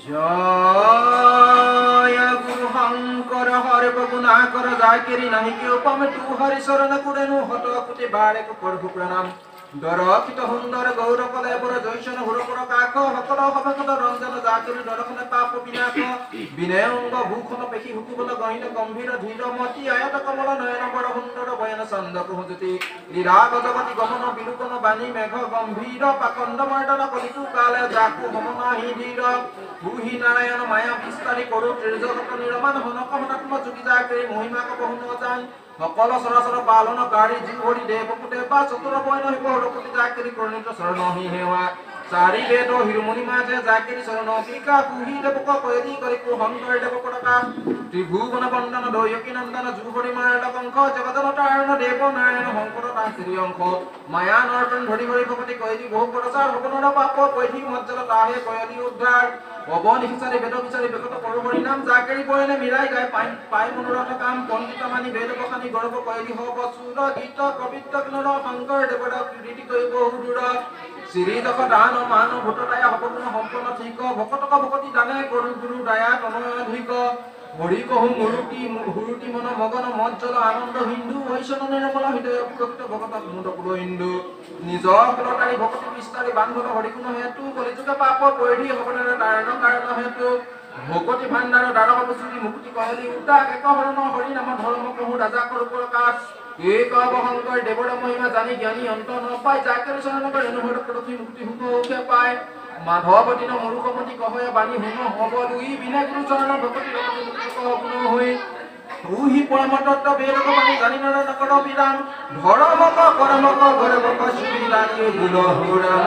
জয় গুরু শঙ্কৰ সৰ্বগুণাকৰ যাকেৰি নাহি কেও পামে তু হৰি চৰণ কুৰেনো হত কোটি বাৰে প্ৰভু প্ৰণাম দৰকিত সুন্দৰ গৌৰ কলে বৰ জৈসন হুৰপুৰ কাষ সকল সভকত ৰঞ্জন যাকেৰি দৰ্শনে পাপ বিনাশ বিনয় অংগ ভূষণ পেশী হুকুবল গহীন গম্ভীৰ ধীৰ মতি আয়ত কমল নয়ন বৰ সুন্দৰ বয়ন চন্দ কুহুজতি নিৰাগ জগতি গমন বিলোকন বাণী মেঘ গম্ভীৰ পাকন্দ মৰ্দন কলিতু কালে যাকু সমনাহি ধীৰ ভূহি নাৰায়ণ মায়া বিস্তাৰী কৰো ত্ৰিজগত নিৰমান হনক হনাত্ম যোগী যাকেৰি মহিমা কবহু নজান সকল চৰাচৰ পালন কাৰী জীৱ হৰি দেৱকুটে বা চতুৰ বয়ন হিব হৰকুটি যাকেৰি কৰ্ণিত শৰণহি হেৱা চাৰি বেদ হিৰমণি মাজে যাকেৰি শৰণ বিকা কুহি দেৱক কৈদি কৰি কুহংকৰ দেৱকৰ কাম ত্ৰিভুৱন বন্দন দয়কী নন্দন জুহৰি মাৰণ কংখ জগতন তাৰণ দেৱ নাৰায়ণ শংকৰ তাঁতিৰি অংশ মায়া নৰ্তন ধৰি হৰি ভকতি কৈদি বহু প্ৰচাৰ ভগনৰ পাপ কৈধি মজ্জল তাহে কয়লি উদ্ধাৰ অবনি বিচাৰি বেদ বিচাৰি বেকত কৰো হৰি নাম যাকেৰি বয়নে মিলাই গায় পাই মনোৰথ কাম পণ্ডিত মানি বেদ বখানি গৌৰৱ কৈদি হব চুৰ গীত কবিত্ত কিনৰ শংকৰ দেৱৰ কীৰ্তি কৰি বহু দূৰ শ্ৰীদশ দান মান ভূতদায়া সপগুণ সম্পন্ন ঠিক ভকতক ভকতি দানে কৰো গুৰু দায়া তনয়াধিক হৰি কহু হুৰুতি মন মগন মজ্জল আনন্দ হিন্দু ঐশ্বন নিৰ্মল হৃদয় বিকশিত ভকত মুদ কুল হিন্দু নিজ কুলকাৰী ভকতি বিস্তাৰী বান্ধৱ হৰিগুণ হেতু কলিযুগে পাপ পৰিধি হবনেৰে তাৰণ কাৰণ হেতু ভকতি ভাণ্ডাৰ দ্বাৰক বসুতি মুক্তি কহলি উদ্দাক এক হৰণ হৰি নাম ধৰ্ম কহু ৰাজা কৰো প্ৰকাশ এক অবহংকৰ দেৱৰ মহিমা জানি জ্ঞানী অন্ত নপায় যাকেৰি চৰণ কৰে অনুভৱ প্ৰতি মুক্তি হুকে পায় মাধৱ দিন মৰুকমতি কহয় বাণী হুন হব দুই বিনে গুৰু চৰণ ভকতি গুণ হৈ তুহি পৰমতত্ব বেদক বাণী জানি নৰ নকৰ বিৰাম ধৰ্মক কৰ্মক গৌৰৱক সুবিলানি গুণ ৰাম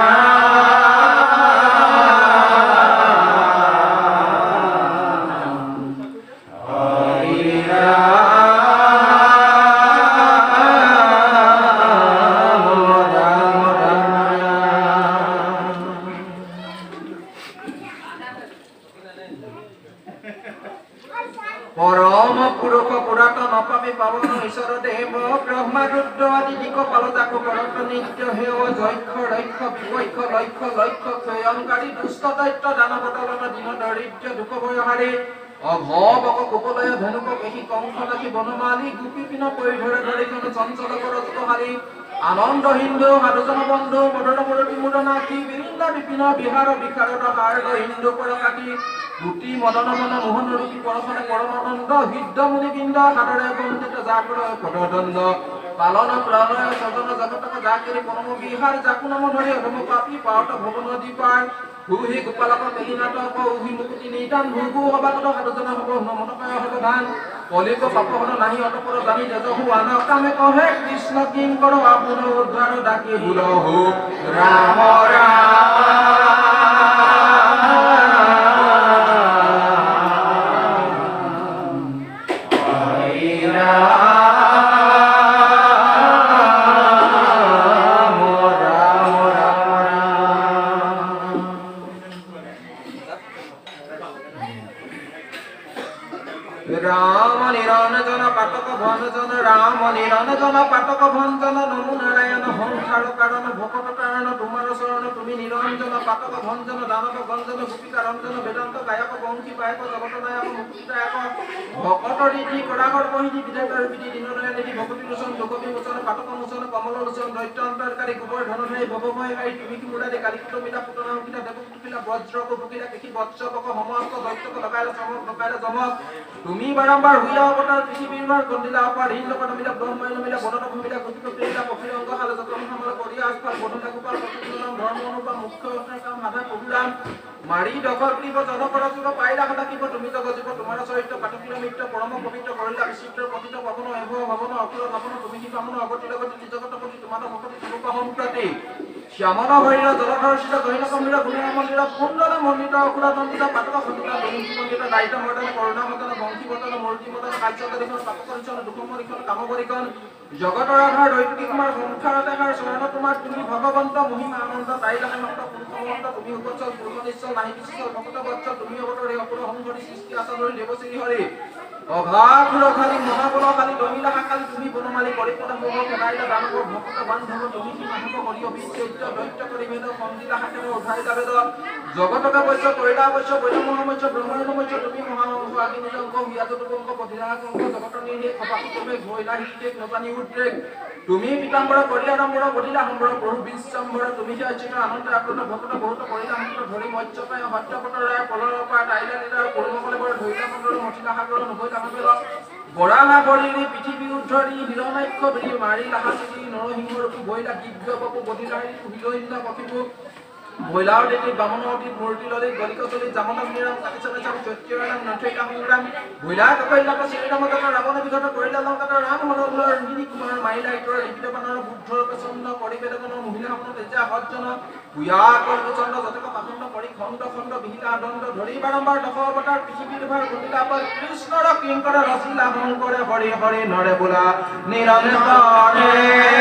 পৰম পুৰুষ পুৰাতন অপামী পাৱন ঈশ্বৰ দেৱ ব্ৰহ্মা ৰুদ্ৰ আদি দিক পাল যাক পৰত নিত্য হেয় যক্ষ ৰক্ষ বিপক্ষ লক্ষ্য লক্ষ্য ক্ষয়ংকাৰী দুষ্ট দৈত্য দানৱ দলন দিন দৰিদ্ৰ দুখ ভয়হাৰী অভৱক গোপলয় ধেনুক পেশী কংস লাখি বনমালী গোপী পিন পৰিধৰে ধৰিখন চঞ্চল কৰ জোতহাৰী আনন্দ হিন্দু সাধুজন বন্ধু মদন মূৰতি মুদনাখি বিৰিন্দা বিপিন বিহাৰ বিশাৰদ হাৰ্দ হিন্দু পৰ কাটি দুটি মদন মন মোহন ৰূপী পৰশনে পৰমানন্দ হৃদ মুনিবৃন্দ সাদৰে বন্দিত জাগৰ পদদণ্ড পালন প্ৰণয় সজন জগতক যাকেৰি পৰম বিহাৰ জাকু নাম ধৰি অধম পাপী পাৱত ভৱ নদী পাৰ হুহি গোপালক তেলিনাথ উহি মুকুতি নিদান ভূগু সবাগত সাধুজন হব নমনকায় হব ধান কলিক পাপহন নাহি অতপৰ জানি তেজহু আন কামে কহে কৃষ্ণ কিং কৰ আপোন উদ্ধাৰ ডাকি বুলহু ৰাম রাম নিরঞ্জন পাতক ভঞ্জন রাম নিরঞ্জন পাতক ভঞ্জন নমো নারায়ণ সংসার কারণ ভকত কারণ তোমার শরণ তুমি নিরঞ্জন পাতক ভঞ্জন দানব গঞ্জন গোপিকা রঞ্জন বেদান্ত গায়ক বংশী পায়ক জগত নায়ক মুক্তিদায়ক ভকত রীতি কড়াকর বহিনী বিধাতার বিধি দিনদয়া নিধি ভকতি লোচন লোক বিমোচন পাতক মোচন কমল লোচন দৈত্য অন্তরকারী গোবর ধনধারী ভবময়কারী তুমি কি মুরারি কালিকুট মিলা পুতনা অঙ্কিতা দেবকুটিলা বজ্রক ভুকিলা দেখি বজ্রক সমস্ত দৈত্যক লগাইলা চমক লগাইলা জমক তুমি বারম্বার হুইলা অবতার পৃথিবীর গন্ডিলা অপার হিন্দ মিলা ব্রহ্মাইল মিলা বনরক মিলা গোপিক প্রেমিলা পক্ষীর অঙ্গ হাল যতন হামল করি আসফাল বনটা গোপাল প্রতিদিন ধর্ম অনুপা মুখ্য কাম মাধা প্রভুরাম মারি দখল করিব জনকৰ চুৰ পাইলা কথা কিব তুমি জগ জীৱ তোমাৰ চৰিত্ৰ পাঠকীয় মিত্ৰ পৰম পবিত্ৰ কৰিলা বিচিত্ৰ পতিত পৱন এভ ভৱন অকুল ভাৱন তুমি কি কামন অগতি লগতি নিজগত প্ৰতি তোমাৰ ভকতি স্বৰূপ সম্প্ৰতি শ্যামল হৰিণ জলধৰ্ষিত গহীন গম্ভীৰ গুণীয় মন্দিৰ কুণ্ডল মন্দিৰ অকুলা দণ্ডিত পাতক খণ্ডিত দৈনিক মন্দিৰ দায়িত্ব মৰ্দন কৰুণা মদন বংশী মদন মূৰ্তি মদন কাৰ্যকৰীখন পাপকৰিখন দুখমৰিখন কামকৰিখন জগতৰ আধাৰ দৈত্যী কুমাৰ সংসাৰতে হাৰ চৰণ তোমাৰ তুমি ভগৱন্ত মহিমা আনন্দ তাইলাহে মাত্ৰ পুৰুষমন্ত তুমি উপচল পুৰুষনিশ্চল নাহি বিশ্বল ভকত বৎসল তুমি অৱতৰে অপুৰ সংহৰি সৃষ্টি আচলৰি দেৱশ্ৰী হৰি অভাৱ ৰখালি মহাবলশালী দমিলা কালি তুমি বনমালী পৰিপদ মোহ কেদাইলা দানৱ ভকত বান্ধৱ তুমি কি মানৱ কৰি অবিচ্ছেদ্য দৈত্য কৰি ভেদ সন্দিলা হাতেৰে উঠাই যাবেদ জগতকে বৈশ্য কৈলা বৈশ্য বৈল মহামৈশ্য ব্ৰহ্মাণ্ড মৈশ্য তুমি মহাংস আদি নিজংক হিয়াত তুবংক পধিৰাংক জগতৰ নিৰ্দেশ সপাকি তুমি ভৈলা হিতেক নজানি উদ্ৰেক তুমি পিতাম্বৰ কৰিলা আৰম্ভৰ বধিলা সম্বৰ প্ৰভু বিশ্বম্বৰ তুমি হে অচিত আনন্দ আপ্লুত ভকত বহুত কৰিলা অন্ত ধৰি মৎস্যপায় সত্যপতৰায় পলৰপা তাইলা লীলা পৰমকলে বৰ ধৈলা মণ্ডল মঠিলা সাগৰ নভৈলা নবেল বৰালা বলিৰি পৃথিৱী উদ্ধৰি হিৰণাক্ষ বিৰি মাৰি লাহাচিৰি নৰসিংহ ৰূপী ভৈলা দিব্য বপু বধিলাৰি হিৰণ্য পক্ষীভোগ ভৈলাও দেতি বামনৱতী মূৰ্তি ললিত গলিকচলি জামনক নিৰাম কাটিচলে চাবি চৈত্যৰাম নথৈতা সংগ্ৰাম ভৈলা ককৈলাক শ্ৰীৰামত ৰাৱণ বিগত কৰিলা লংকাত ৰাম মনোহৰ ৰোহিণী কুমাৰ মাইলা ইতৰ লিখিত বানৰ বুদ্ধৰ প্ৰচণ্ড পৰিবেদনৰ মহিলা সপন তেজা সজ্জন ভূয়া কৰ্মচন্দ্ৰ যতক পাখণ্ড কৰি খণ্ড খণ্ড বিহিলা দণ্ড ধৰি বাৰম্বাৰ দশ অৱতাৰ পৃথিৱীৰ ভাৰ গতিলা পৰ কৃষ্ণৰ কিংকৰ ৰচিলা শংকৰে হৰি হৰি নৰে বোলা নিৰন্তৰে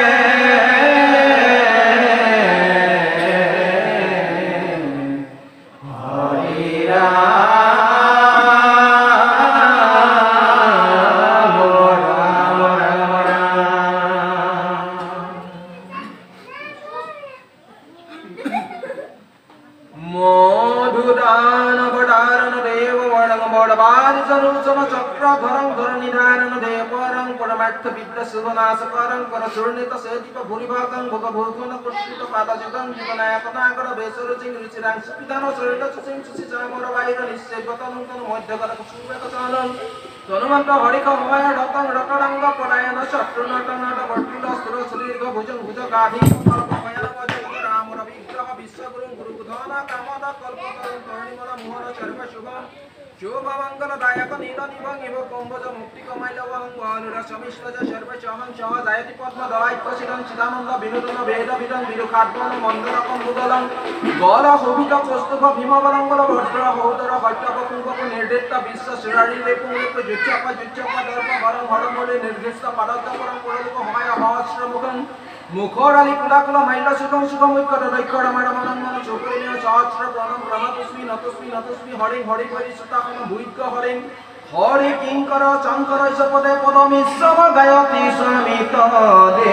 सुवनाशकारं करसुर्णित सेदीप भूरिभागं भोगभूषण कुष्ठित पादजुगं जीवनायकनागर बेसरुचिं रुचिरां सुपिदान सरित सुसिं सुसिचामर वायुर निश्चेपतनं तनु मध्यकर कुसुमकचानं तनुमन्त हरिक हवाय रतं रतरंग पलायन शत्रुनटनट वर्तुल सुर सुदीर्घ भुजं भुजगाधि कल्पमयन वजन राम रविग्रह विश्वगुरुं गुरुधन कामद कल्पतरुं कर्णिमल मोहन सर्व शुभं शोभमंगलदायक नील निभं इव कम्बज मुक्ति कमैलवं वानुर समिष्टज सर्वशहं सह जायति पद्मदलायकशिरं चिदानन्द विनोदन वेद विदं विरुखाद्वन मन्दरकं मुदलं गल शोभित कौस्तुभ भीमबलंगल भद्र हौदर हट्टप कुंभक निर्दिष्ट विश्व सुरारी रेपुंगेप जुच्चप दर्प हरं हरमले निर्दिष्ट पादत्तपरं पुरलुक हमाय सहस्रमुखं मुखराली कुलाकुल माइल सुखं सुखं उक्कट दैक्ष रमणमनं मन चोकरिणीय सहस्र प्रणम प्रणतुस्मि नतुस्मि नतुस्मि हरि हरि परिसुताखन भुइक्क हरिं हरि किंकर शंकर सपदे पदमिश्रम गायति स्वामी तदे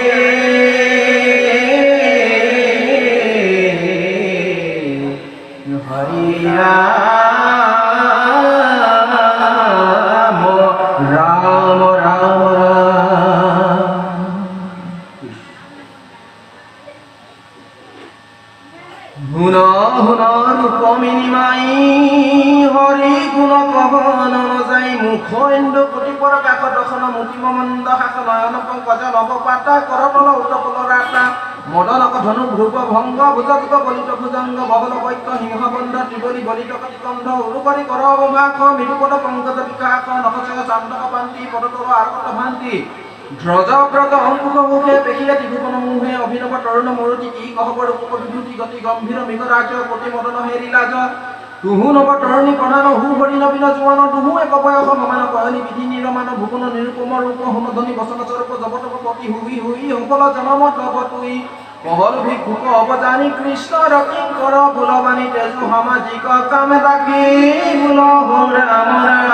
हरि राम राम राम हुना हुना रूपमिनिमाई हरि गुण कहन नजाई मुख इंदु प्रतिपर काक दर्शन मुतिम मंद हास नयन पंकज नव पाता करतल उतपल राता मदनक धनु ध्रुव भंग भुजक बलित भुजंग बहल वैक्य सिंह बंध त्रिबली बलित कटिकंध उरुकरी कर अवमाख मृदुपद पंकज विकास नखचय चांदक पांति पदतल आर्कट भांति ধ্বজব্রত অঙ্কুশ মুখে পেখিয়া ত্রিভুবন মুহে অভিনব তরুণ মরুতি কি কহবর উপবিভূতি গতি গম্ভীর মেঘরাজ কোটি মদন হেরি লাজ তুহু নব তরণী প্রধান হু হরি নবীন জোয়ান তুহু এক বয়স সমান কয়নি বিধি নিরমান ভুবন নিরুপম রূপ হোমধ্বনি বসন স্বরূপ জবতক পতি হুই হুই সকল জনম তব তুই কহল ভিক্ষুক অবজানি কৃষ্ণ রকিং কর বুলবাণী তেজু সামাজিক কামে তাকি বুল রাম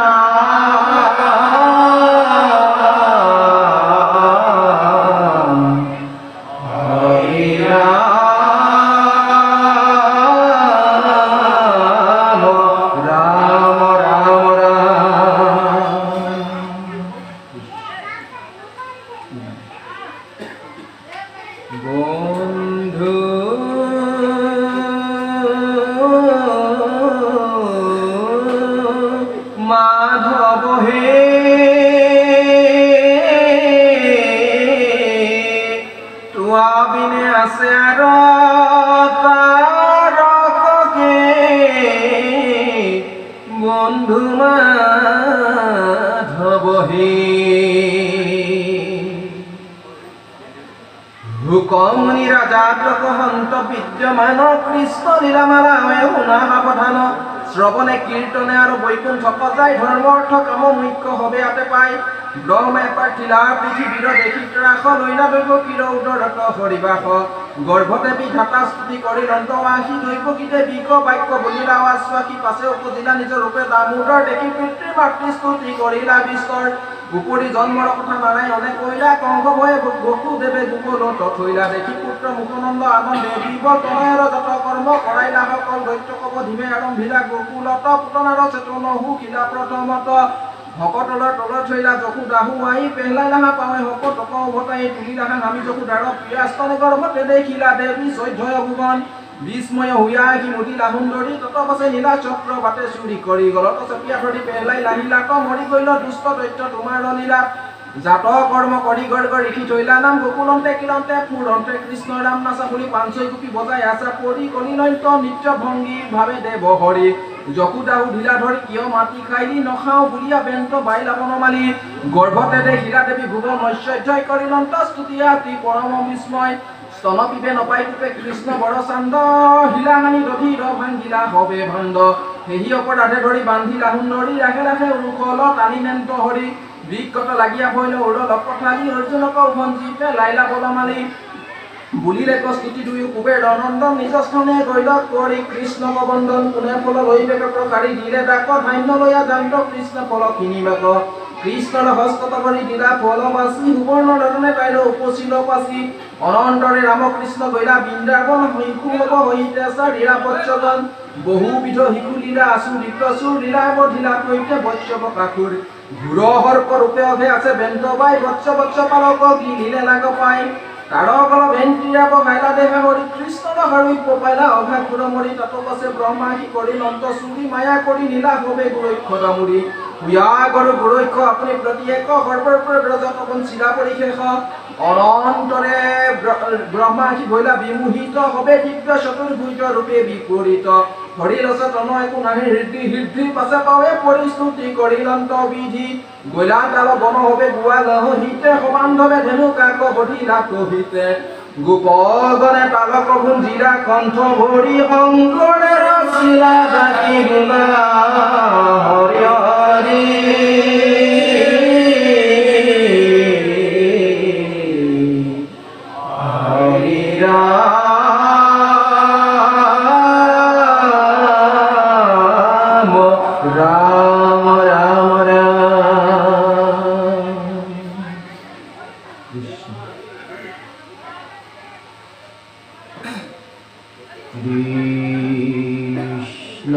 हुकमनि राजात्मक हंत विद्यमान कृष्ण लीलामाला हुना सावधान श्रवणे कीर्तने और वैकुंठ पजाय धर्म अर्थ काम मुख्य हबे आते पाय ब्रह्मे पार्थिला पृथ्वीर देखि त्रास लैला दैव किर उदरत हरिबास गर्भते विधाता स्तुति करि लंतवासी दैव किते बिक वाक्य बोलिला आश्वाकी पासे उपजिला निज रूपे दामोदर देखि पितृ मातृ स्तुति करिला विस्तर উপৰি জন্মৰ কথা নাৰায়ণে কৈলা কংস ভয়ে বসুদেৱে যুগলত থৈলা দেখি পুত্ৰ মুখনন্দ আনন্দে বিবল তনয়ৰ যত কৰ্ম কৰাইলা সকল দৈত্য কব ধীমে আৰম্ভিলা গোকুলত পুতনাৰ চেতন সুখিলা প্ৰথমত ভকতলৰ তলত থৈলা যশোদাহু আহি পেহলাইলাহা পাৱে শকতক উভতাই তুলিলাহা নামি যশোদাৰ প্ৰিয়াস্তনে গৰ্ভতে দেখিলা দেৱী চৈধ্যয় ভুৱন বিস্ময় হুয়া কি মুদিলা সুন্দৰী তত পাছে নীলা চক্ৰ বাটে চুৰি কৰি গলত চপিয়া ধৰি পেহলাই লাহিলা মৰি গল দুষ্ট দৈত্য তোমাৰ লীলা জাত কৰ্ম কৰি গড় ঋষি থৈলা নাম গোকুলন্তে কিলন্তে পুৰন্তে কৃষ্ণ ৰাম নাচা বুলি পাঞ্চৈ গুপি বজাই আছা পৰি কলিনৈত্য নিত্য ভংগী ভাৱে দেৱ হৰি যশোদাহু ঢিলা ধৰি কিয় মাটি খাইলি নখাও বুলিয়া বেন্ত বাইলা বনমালি গৰ্ভতে দেখিলা দেৱী ভুৱ ঐশ্বৰ্যই কৰিলন্ত স্তুতিয়া অতি পৰম বিস্ময় স্তন পিবে নপাই টুপে কৃষ্ণ বড় চান্দ হিলাহানি দধিৰ ভাঙ্গিলা হবে ভাণ্ড সেহি অপৰাধে ধৰি বান্ধিলা সুন্দৰী ৰাখে ৰাখে উৰুকল টানি নেন্ত হৰি বিকট লাগিয়া ভৈল উৰ লপথালি অৰ্জুনক ভঞ্জি পেলাইলা বলমালি বুলিলে কস্তুতি দুয়ো কুবেৰ নন্দন নিজ স্থানে গৈল কৰি কৃষ্ণক বন্দন কোনে ফল লৈ প্ৰকাৰী দিলে ডাক ধান্য লৈয়া যান্ত কৃষ্ণ ফল কিনিবাক কৃষ্ণৰ হস্তত কৰি দিলা ফল বাচি সুবৰ্ণ ৰত্নে পাইল উপচিল পাচি অনন্তৰে ৰামকৃষ্ণ গৈলা বৃন্দাবন শিশু হব হৈতে চাৰিৰা বৎসগণ বহুবিধ শিশু লীলা আচুৰিত চুৰ লীলা বধিলা কৈতে বৈশ্যৱ কাকুৰ ঘূৰসৰ্প ৰূপে অধে আছে বেন্ত বাই বৎস বৎস পালক গিলিলে লাগ পাই তাৰকল ভেন্দ্ৰিয়া বহাইলা দেহা হৰি কৃষ্ণ হৰি পপাইলা অঘা ঘূৰ মৰি তত আছে ব্ৰহ্মাহি কৰি নন্ত চুৰি মায়া কৰি নীলা হবে গুৰক্ষ দামুৰি হুয়া গৰু গুৰক্ষ আপুনি প্ৰতি এক সৰ্বৰ ব্ৰজত অকণ চিৰা পৰিশেষ অনন্তৰে ব্ৰহ্মাহি গৈলা বিমোহিত হবে দিব্য চতুৰ্ভুজ ৰূপে বিপৰীত হৰি ৰস তন একো নাহি হৃদয় পাছে পাৱে পৰিস্তুতি কৰিলন্ত বিধি গৈলা তাল বন হবে গোৱাল হিতে সমান্ধৱে ধেনু কাক বধিলা কহিতে গোপগণে তালক ভুঞ্জিলা কণ্ঠ ভৰি শংকৰে ৰচিলা ডাকি গোলা হৰি হৰি হৰি রাম রাম রাম কৃষ্ণ কৃষ্ণ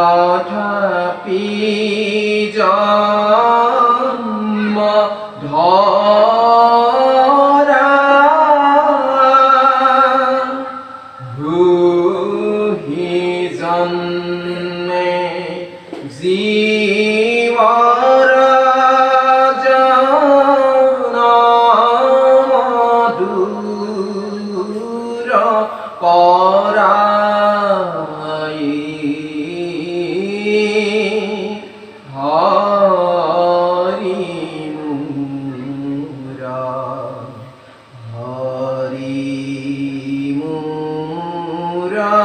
তথাপি জন্ম ধরা ভূহি জন্মে জীবর জনম দূর করাই হরি মুরা হরি মুরা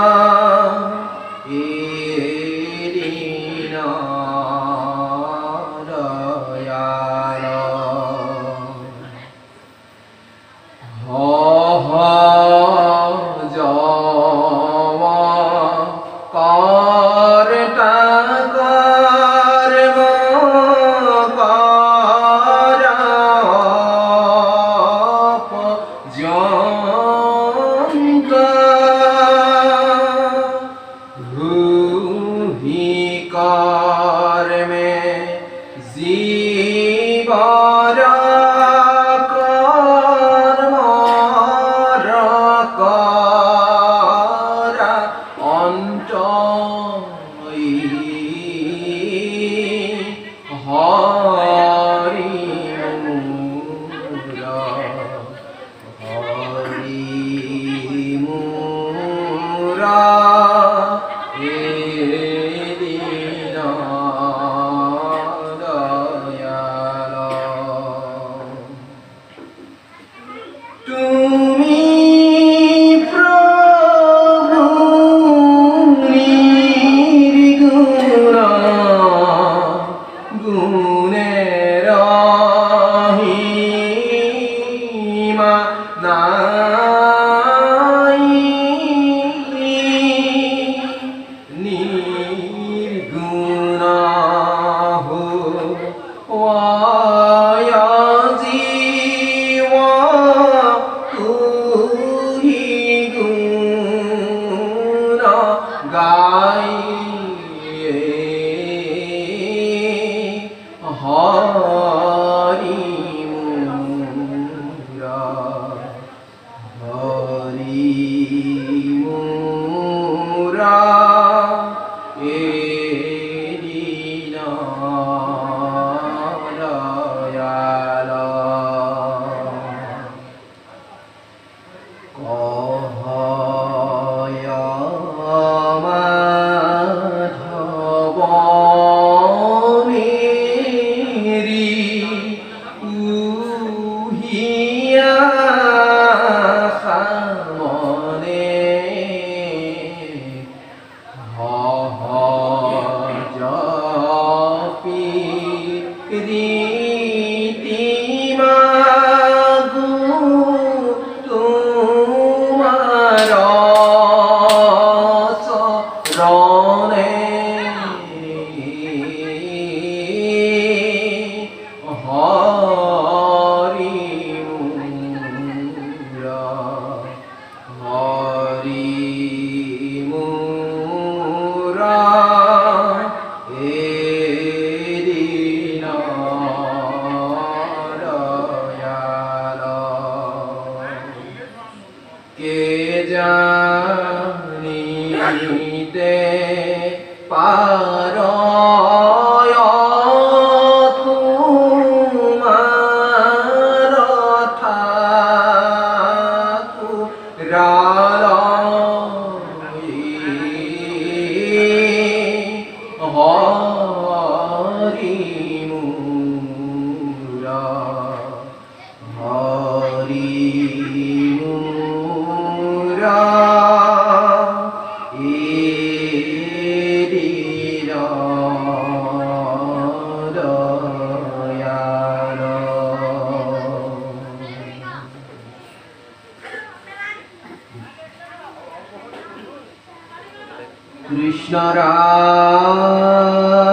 कृष्ण राम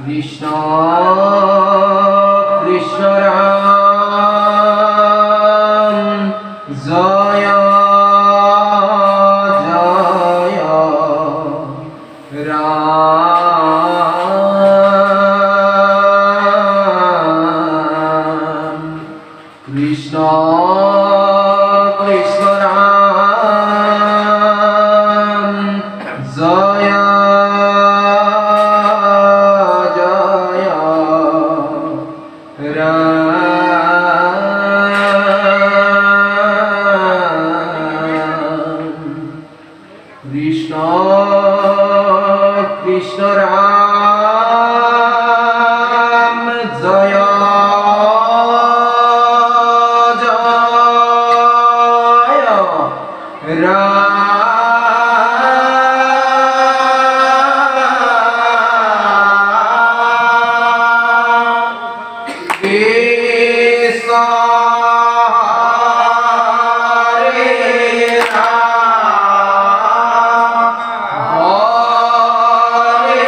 কৃষ্ণ কৃষ্ণ রাম জয় জয় রাম কৃষ্ণ কৃষ্ণ রাম জয় জয় রাম কৃষ্ণ কৃষ্ণ রাম জয় জয় রাম কৃষ্ণ হরে রাম হরে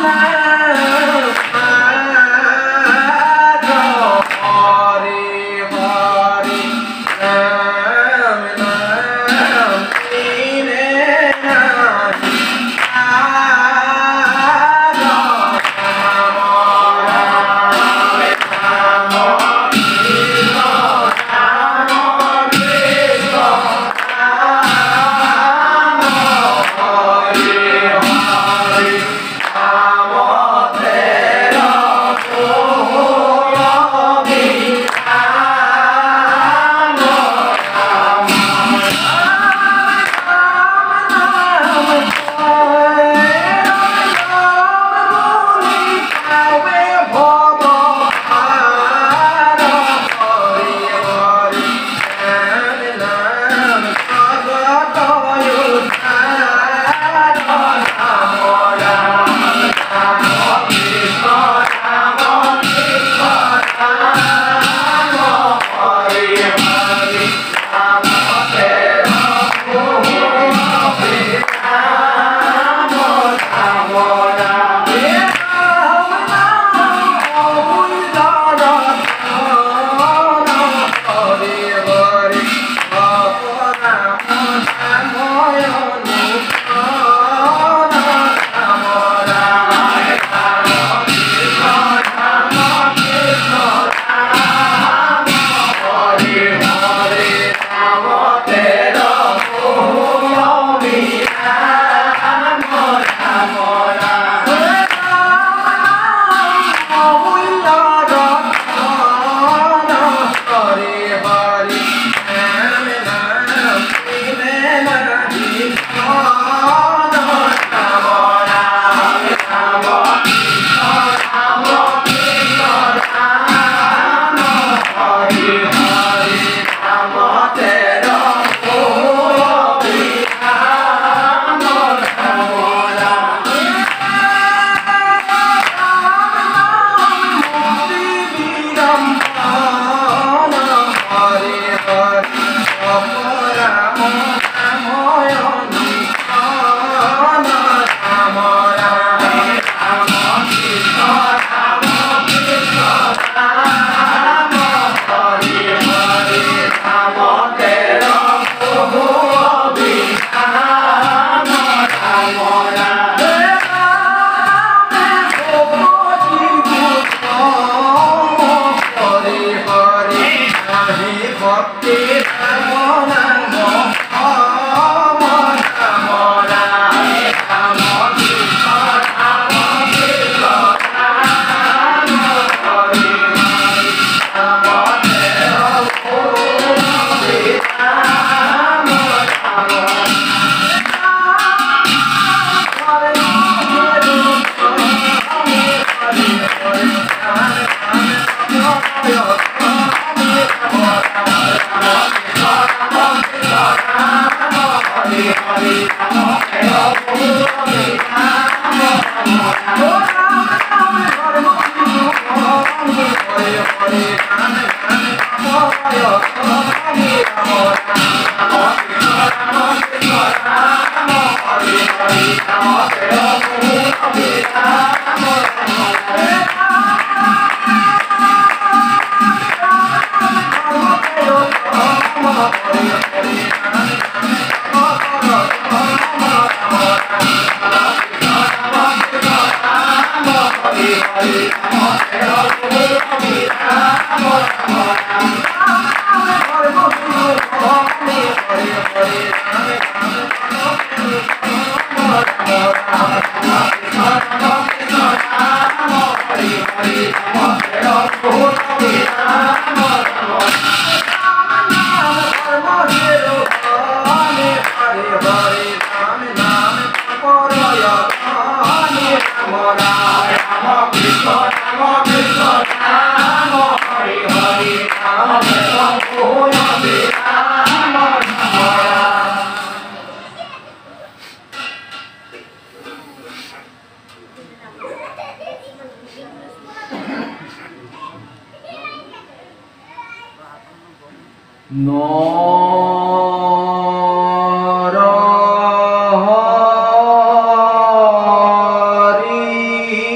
Narahari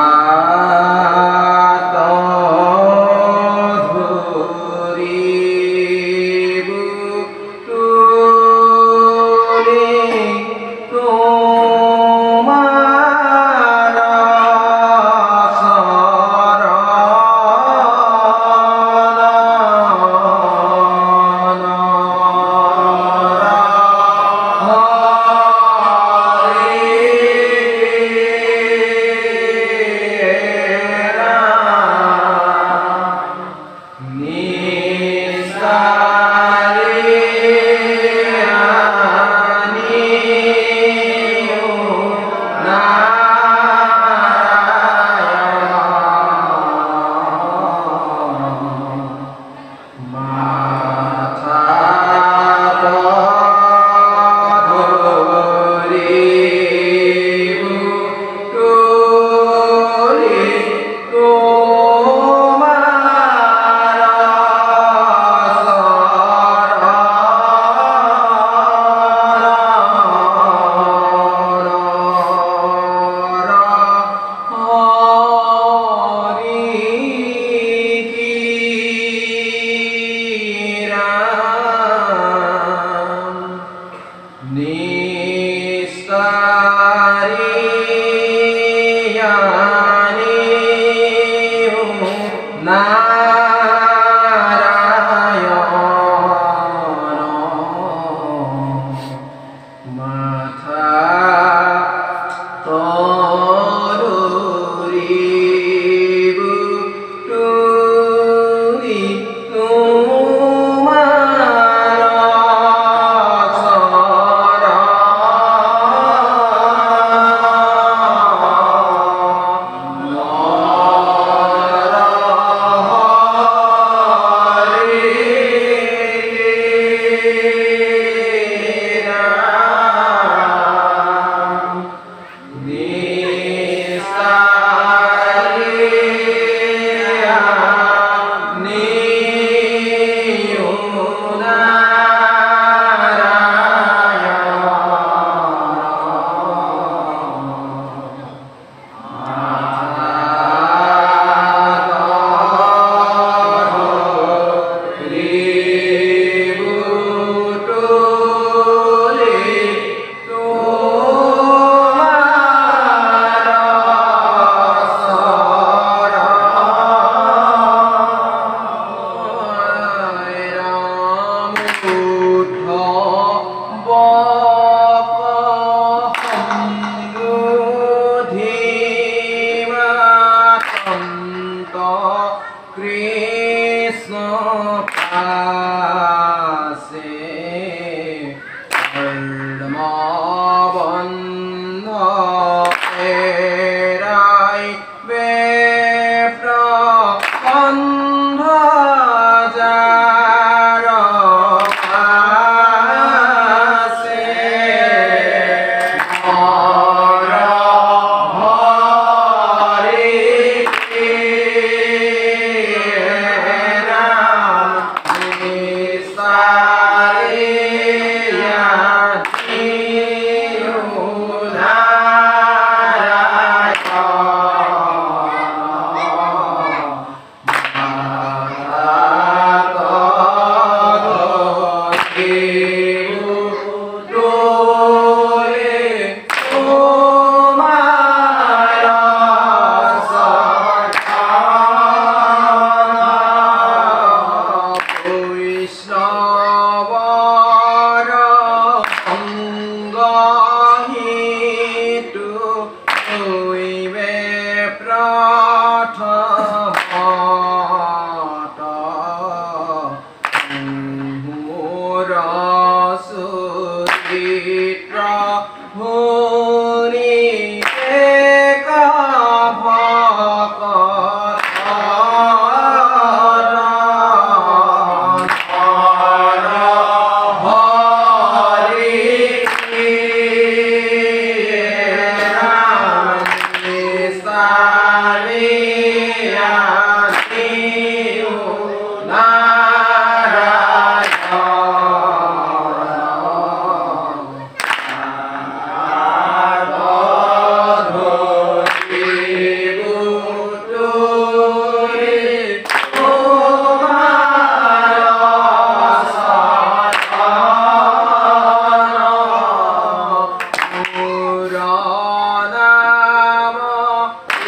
Devo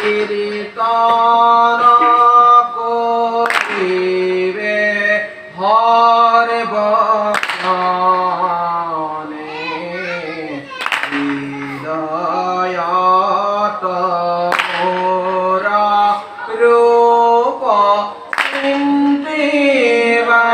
কীর্তন করিবে হরে বচনে হৃদয়ত মোরা রূপ চিন্তিবা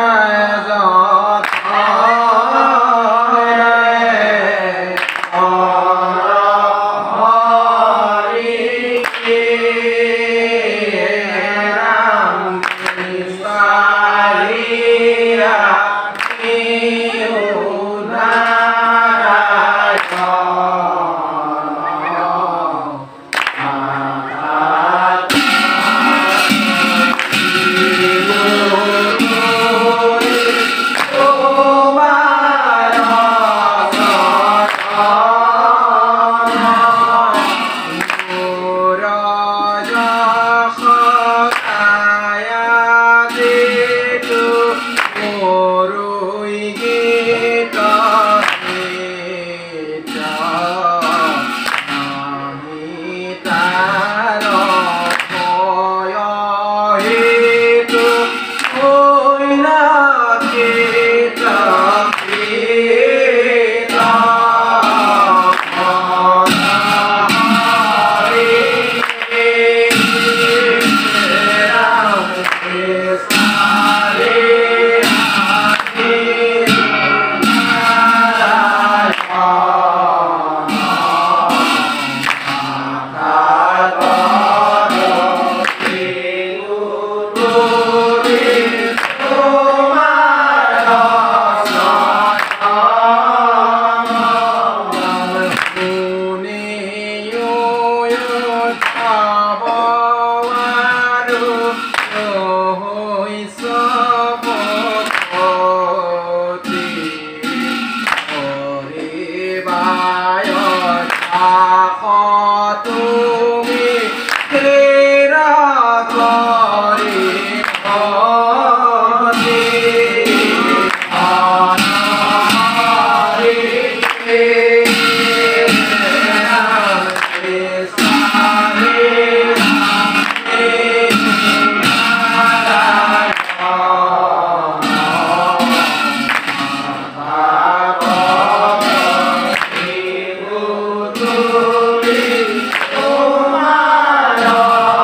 Oh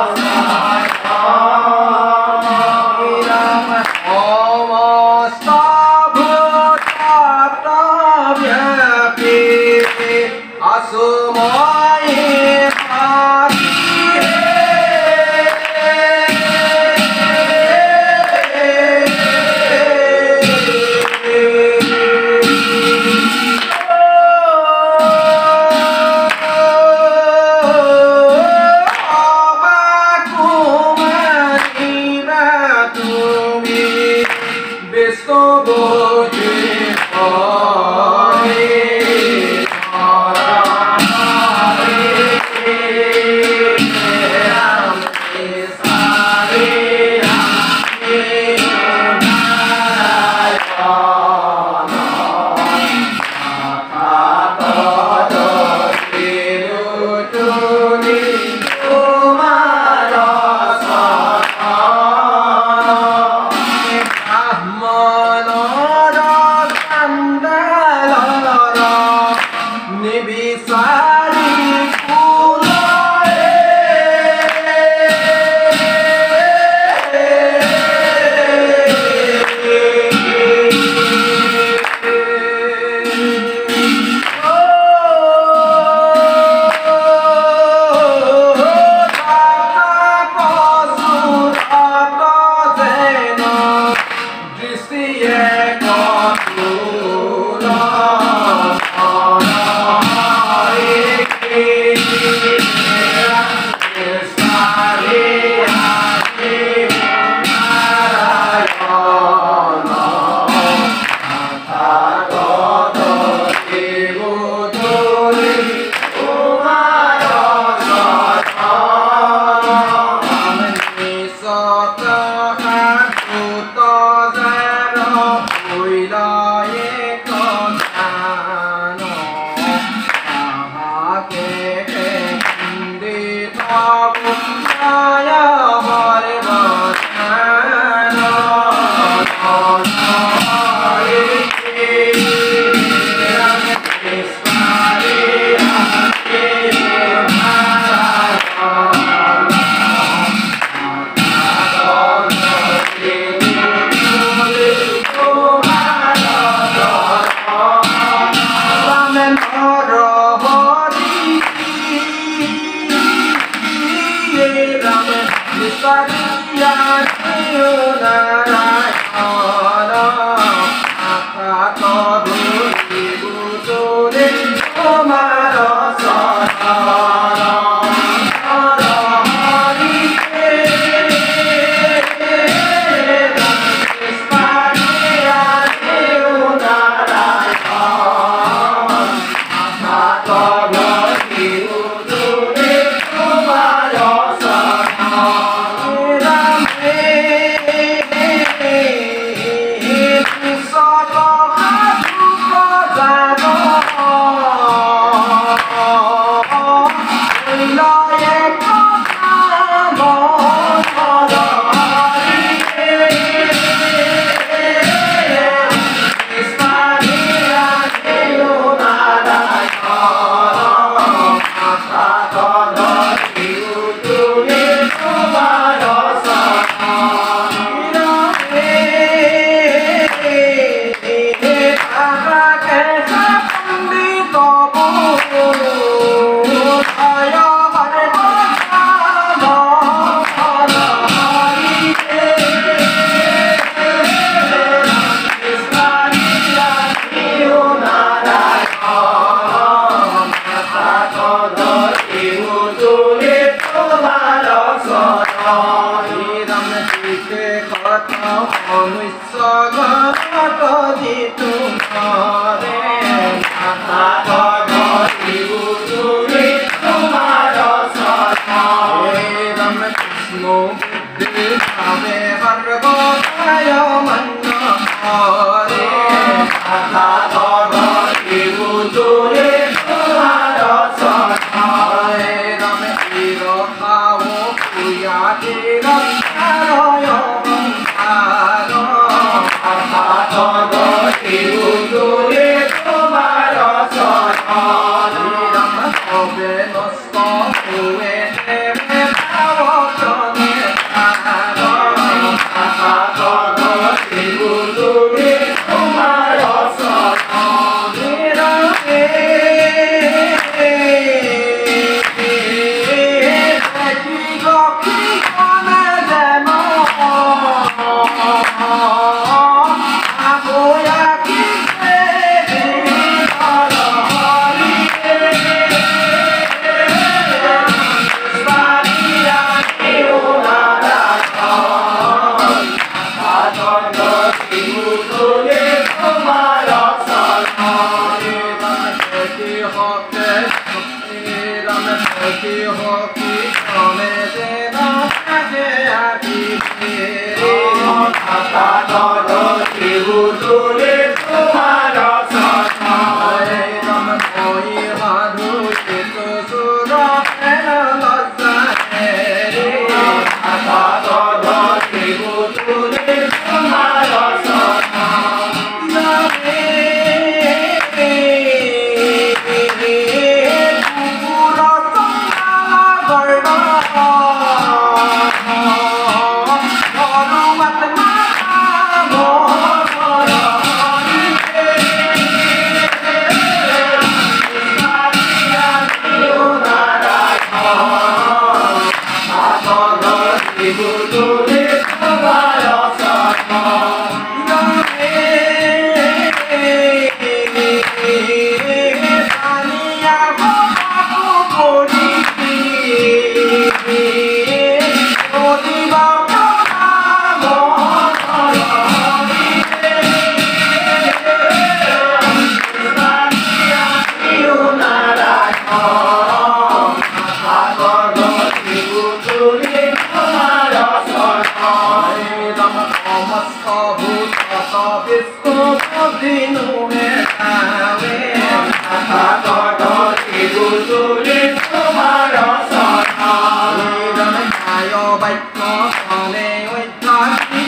বাক্য ফলে অধ্যাত্মিক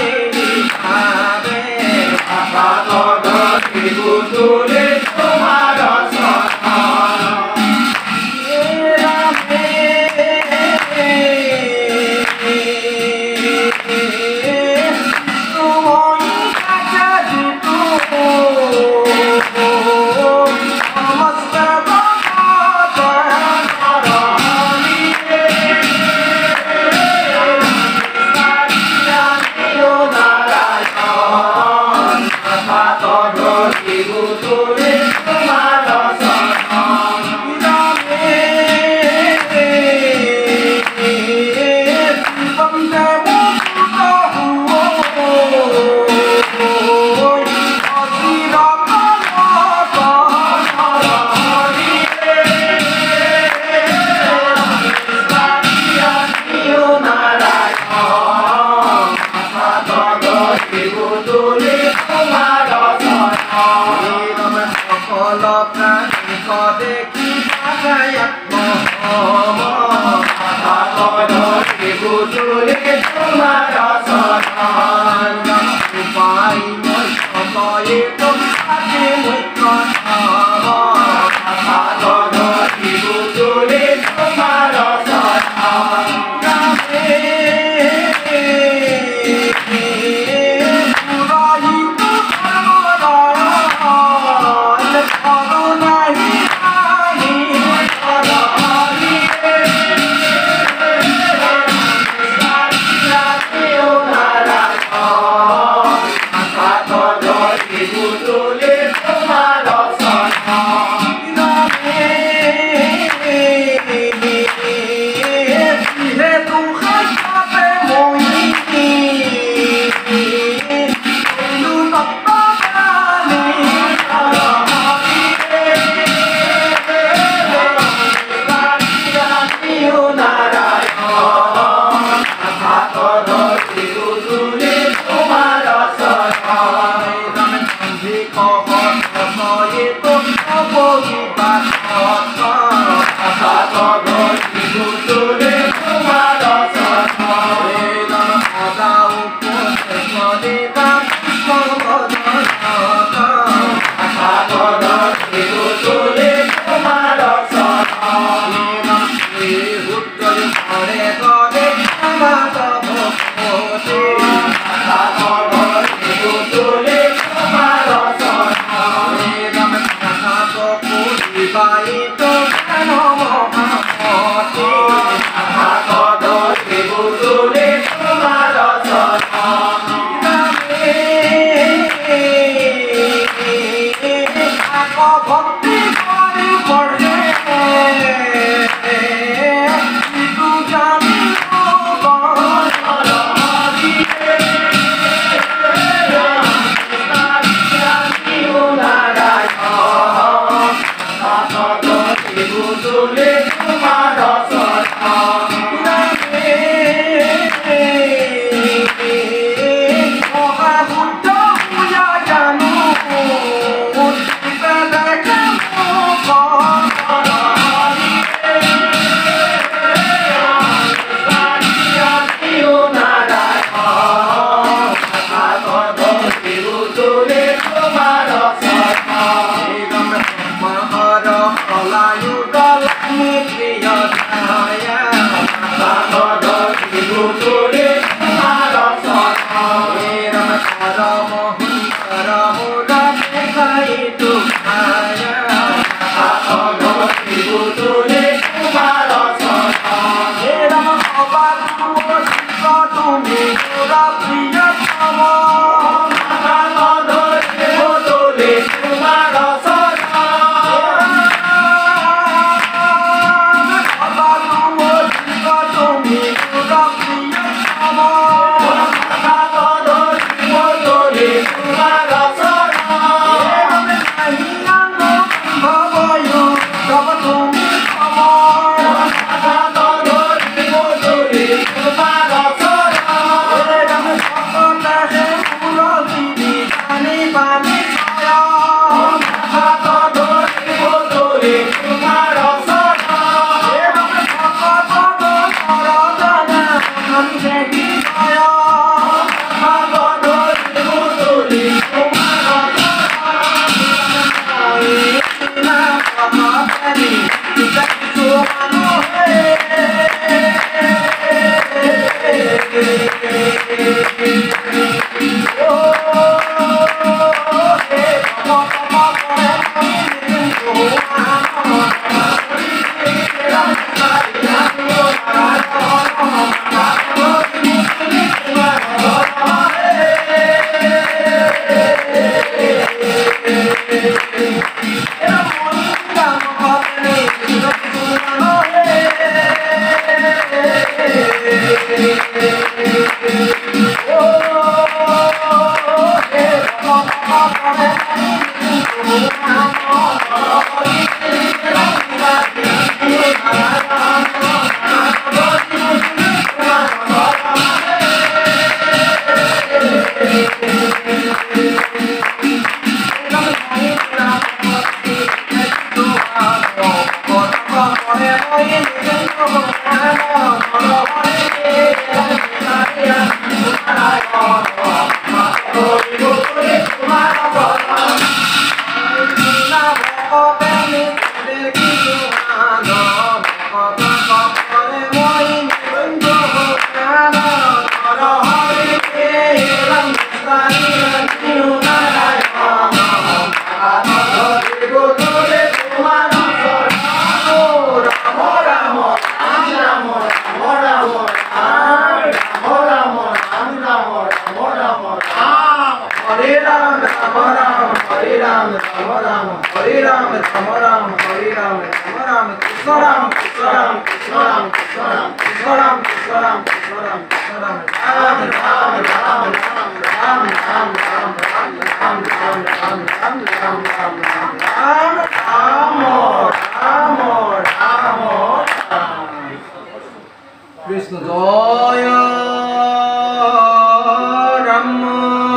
ভাবে আপাতদর্শী বুঝুলে তোমার Krishna Jaya Rama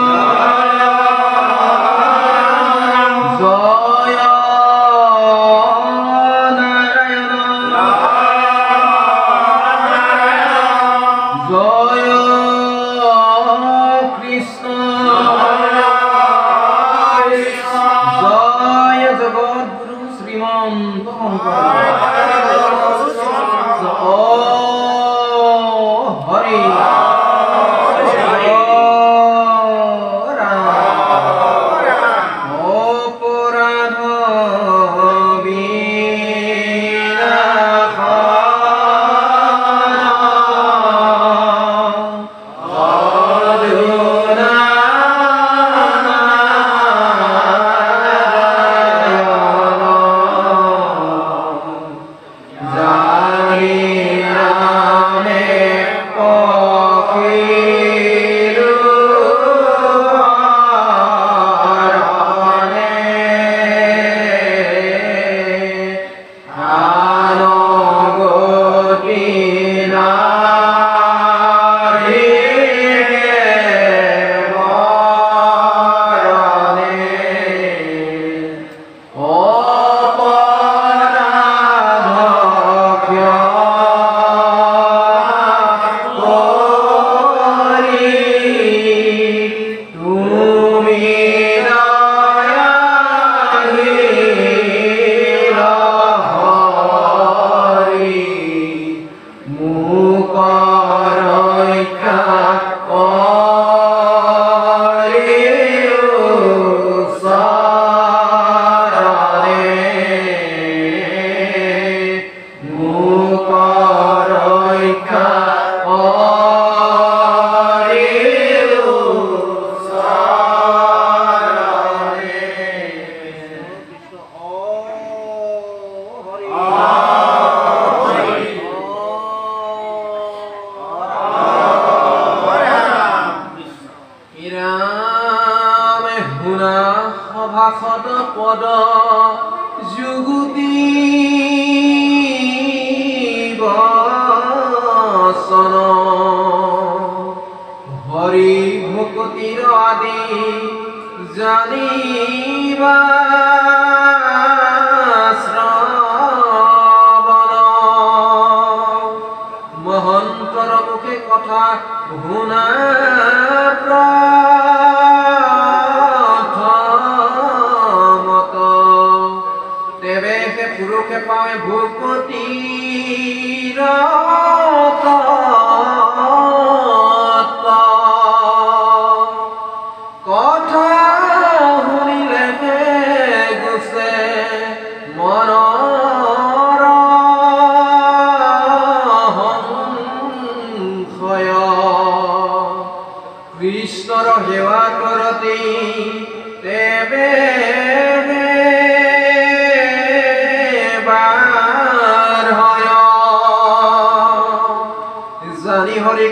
Jaya Narayana Jaya Krishna Jaya Jagat Guru Sriman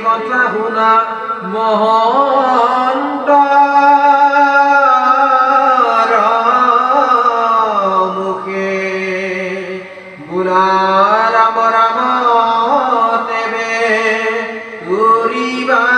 কথা শুনা মহন্ত মুখে বুলা রাম রাম দেবে তুরিবা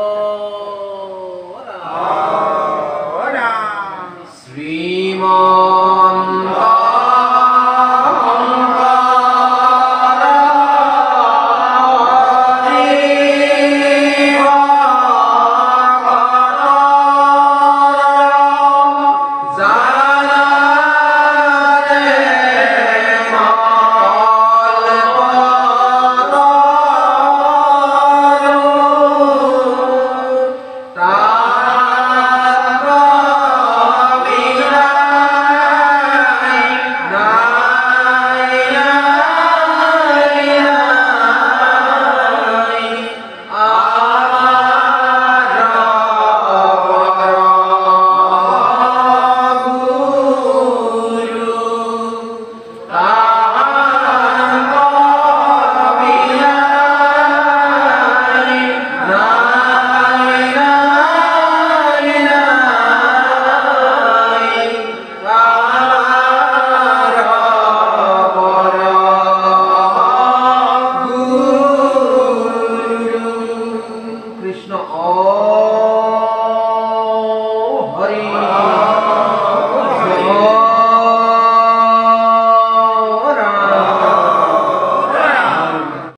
Srimad